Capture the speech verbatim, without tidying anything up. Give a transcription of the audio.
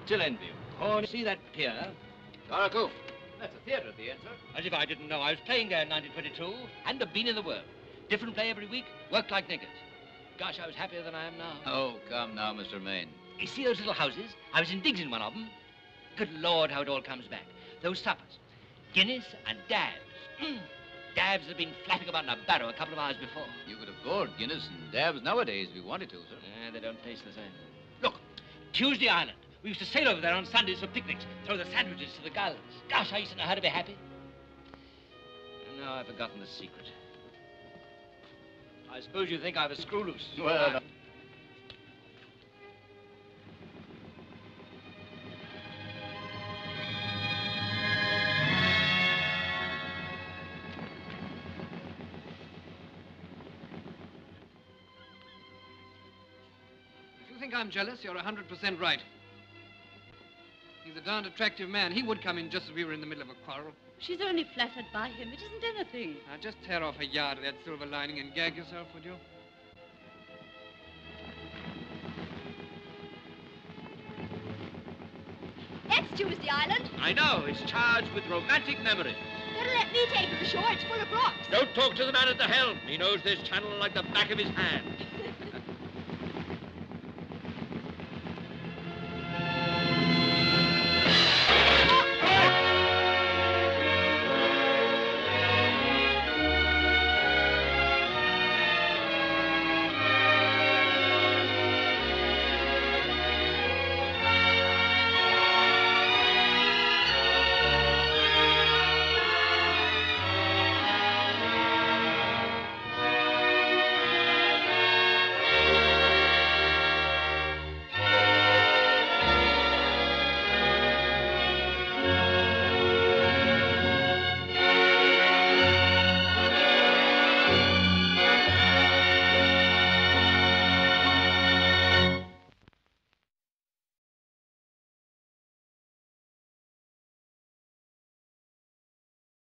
still envy you. Oh, see that pier? Oracle. That's a theatre at the end, sir. As if I didn't know. I was playing there in nineteen twenty-two, and have been in the world. Different play every week, worked like niggers. Gosh, I was happier than I am now. Oh, come now, Mister Maine. You see those little houses? I was in digs in one of them. Good Lord, how it all comes back. Those suppers. Guinness and dabs. Mm. Dabs had been flapping about in a barrow a couple of hours before. You could afford Guinness and dabs nowadays if you wanted to, sir. Yeah, they don't taste the same. Look, Tuesday Island. We used to sail over there on Sundays for picnics, throw the sandwiches to the gulls. Gosh, I used to know how to be happy. And now I've forgotten the secret. I suppose you think I've a screw loose. Well, no. If you think I'm jealous, you're a hundred percent right. He's a darned attractive man. He would come in just as we were in the middle of a quarrel. She's only flattered by him. It isn't anything. Now, just tear off a yard of that silver lining and gag yourself, would you? That's Tuesday Island. I know. It's charged with romantic memories. Better let me take it ashore. It's full of rocks. Don't talk to the man at the helm. He knows this channel like the back of his hand.